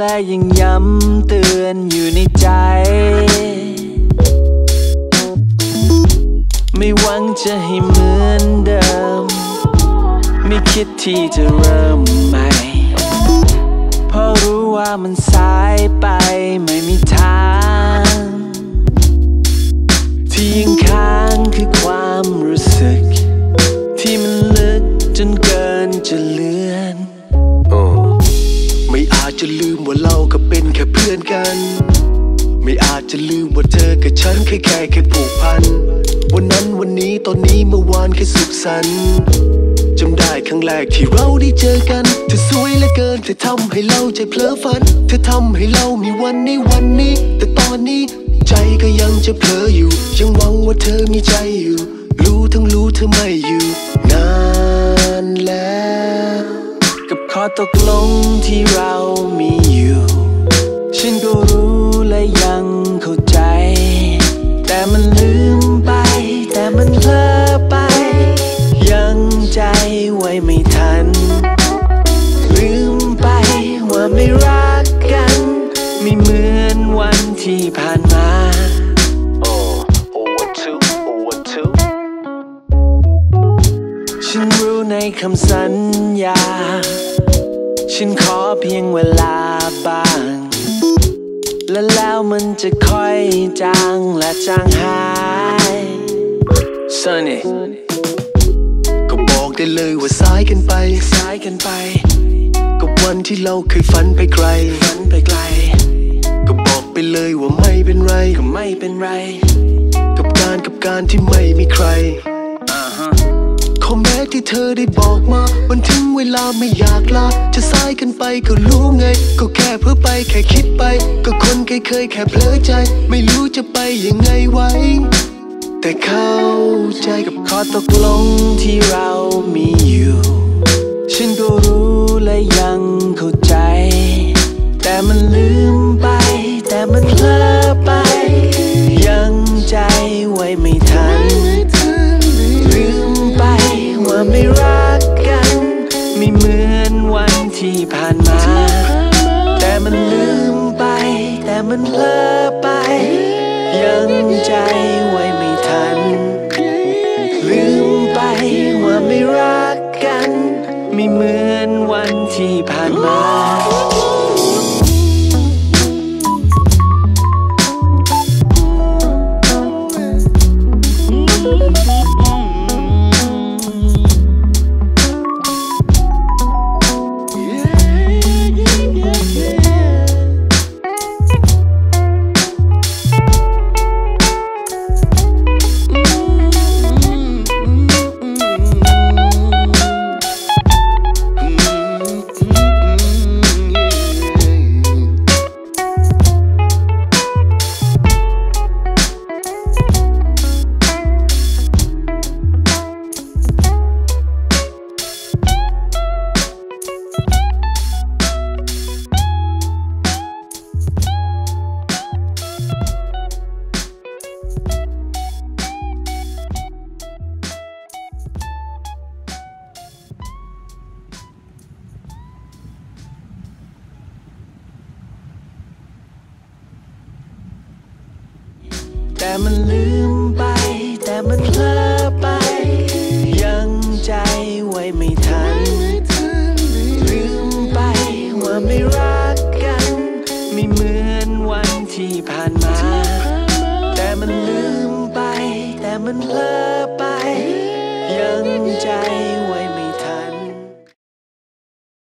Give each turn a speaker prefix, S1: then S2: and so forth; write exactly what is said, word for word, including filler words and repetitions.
S1: ลยังย้ำเตือนอยู่ในใจไม่หวังจะให้เหมือนเดิมไม่คิดที่จะเริ่มใหม่เพราะรู้ว่ามันสายไปไม่มีทางที่ยังค้างคือความรู้สึกที่มันลึกจนเกินจะเลือนไม่อาจจะลืมว่าเราก็เป็นแค่เพื่อนกันไม่อาจจะลืมว่าเธอกับฉันเคยแค่แค่ผูกพันวันนั้นวันนี้ตอนนี้เมื่อวานแค่สุขสันต์จำได้ครั้งแรกที่เราได้เจอกันเธอสวยเหลือเกินเธอทำให้เราใจเพลอฝันเธอทำให้เรามีวันในวันนี้แต่ตอนนี้ใจก็ยังจะเผลออยู่ยังหวังว่าเธอมีใจอยู่รู้ทั้งรู้เธอไม่อยู่นานแล้วกับข้อตกลงที่เรามีอยู่ฉันก็รู้และยังเข้าใจแต่มันลืมไปแต่มันเพลอไปยังใจไว้ไม่ทันลืมไปว่าไม่รักกันไม่เหมือนวันที่ผ่านมาโอ้โอ้วันทุกโอ้วันทุกฉันรู้ในคำสัญญาฉันขอเพียงเวลาบ้างและแล้วมันจะค่อยจางและจางหาย Sunny ก็บอกได้เลยว่าสายกันไปสายกันไปกับวันที่เราเคยฝันไปไกลฝันไปไกลก็บอกไปเลยว่าไม่เป็นไรก็ไม่เป็นไรกับการกับการที่ไม่มีใครขอแม้ที่เธอได้บอกมามันถึงเวลาไม่อยากลาจะสายกันไปก็รู้ไงก็แค่เพ้อไปแค่คิดไปก็คนเคยเคยแค่เพลอใจไม่รู้จะไปยังไงไว้แต่เข้าใจกับข้อตกลงที่เรามีอยู่ฉันก็รู้และยังเข้าใจแต่มันลืมไปแต่มันเพลอไปยังใจไว้ไม่ทันลืมไปว่าไม่รักกันไม่เหมือนวันที่ผ่านมาแต่มันลืมไปแต่มันเพลอไปยังใจไว้ไม่ทันลืมไปว่าไม่รักกันไม่เหมือนวันที่ผ่านมาแต่มันลืมไปแต่มันเพลอไปยังใจไว้ไม่ทันลืมไปว่าไม่รักกันไม่เหมือนวันที่ผ่านมาแต่มันลืมไปแต่มันเพลอ